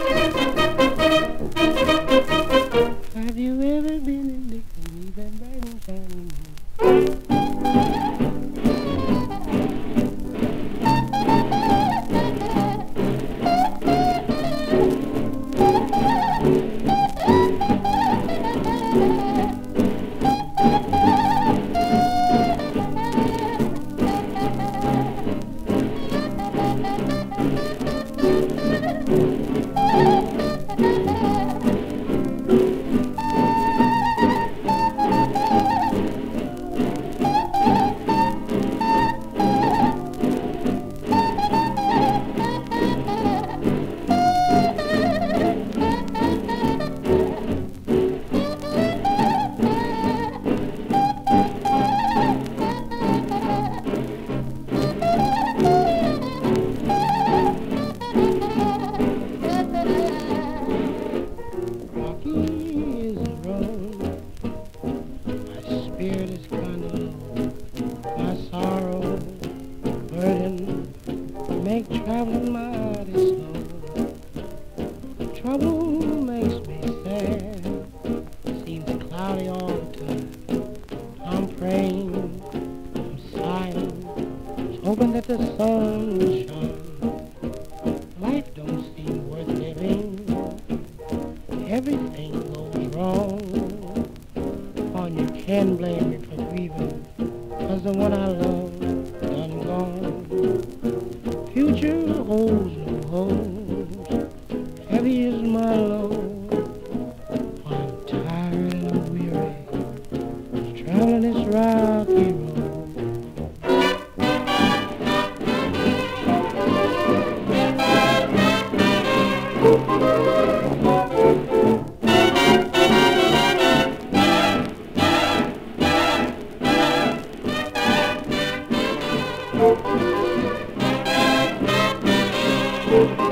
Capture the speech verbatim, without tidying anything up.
Have you ever been in Dixie, that bright and shiny moon? Make traveling mighty slow. Trouble makes me sad. Seems cloudy all the time. I'm praying, I'm sighing, I'm hoping that the sun will shine. Life don't seem worth living. Everything goes wrong. On you can blame me for grieving, 'cause the one I love done gone. Future holds no hopes, heavy is my load. I'm tired and I'm weary, traveling this rocky road. Thank you.